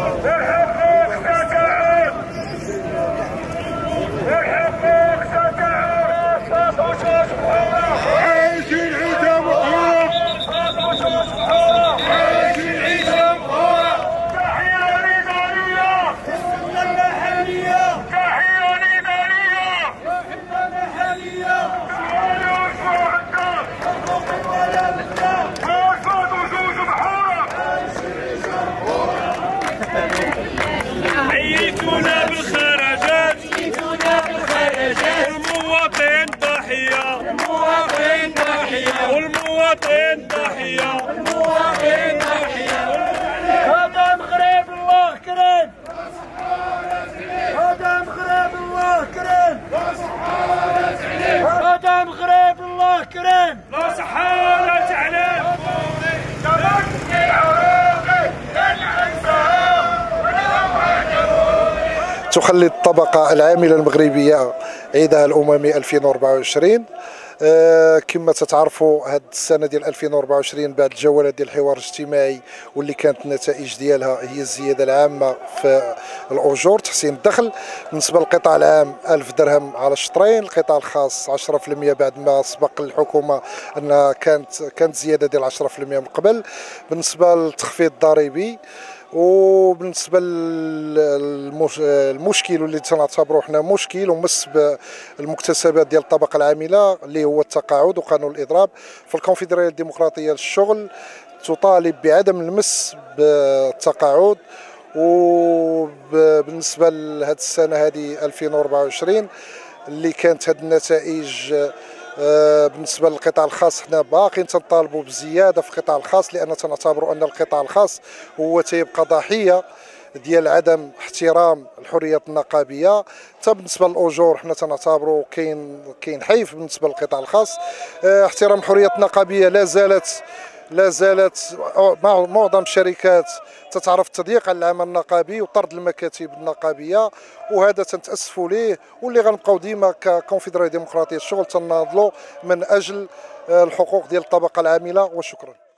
عيتونا بالخرجات المواطن ضحية والمواطن ضحية هذا مغرب الله كريم هذا مغرب الله كريم هذا مغرب الله كريم لا صحة ولا تعليم تخلي الطبقة العاملة المغربية عيدها الأممي 2024. كما تتعرفوا هاد السنة ديال 2024 بعد الجولات ديال الحوار الاجتماعي واللي كانت النتائج ديالها هي الزيادة العامة في الأجور، تحسين الدخل. بالنسبة للقطاع العام 1000 درهم على الشطرين، القطاع الخاص 10% بعد ما سبق الحكومة أنها كانت زيادة ديال 10% من قبل. بالنسبة للتخفيض الضريبي وبالنسبه للمشكل اللي تنعتبروه حنا مشكل ومس بالمكتسبات ديال الطبقه العامله اللي هو التقاعد وقانون الاضراب، فالكونفدراليه الديمقراطيه للشغل تطالب بعدم المس بالتقاعد. وبالنسبه لهذه السنه هذه 2024 اللي كانت هذه النتائج بالنسبه للقطاع الخاص، حنا باقيين تنطالبوا بزياده في القطاع الخاص، لان تنعتبروا ان القطاع الخاص هو تيبقى ضحيه ديال عدم احترام الحريات النقابيه. حتى بالنسبه للاجور حنا تنعتبروا كاين حيف بالنسبه للقطاع الخاص. احترام الحريات النقابيه لا زالت معظم الشركات تتعرف تضييق على العمل النقابي وطرد المكاتب النقابيه، وهذا تنتاسفوا ليه، واللي غنبقاو ديما ككونفدراليه ديمقراطيه الشغل تناضلوا من اجل الحقوق ديال الطبقه العامله. وشكرا.